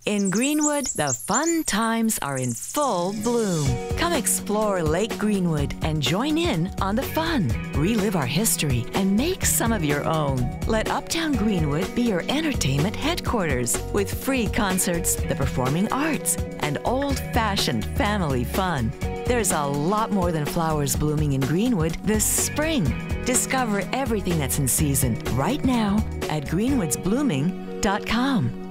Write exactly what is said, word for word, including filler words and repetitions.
In Greenwood, the fun times are in full bloom. Come explore Lake Greenwood and join in on the fun. Relive our history and make some of your own. Let Uptown Greenwood be your entertainment headquarters with free concerts, the performing arts, and old-fashioned family fun. There's a lot more than flowers blooming in Greenwood this spring. Discover everything that's in season right now at greenwoods blooming dot com.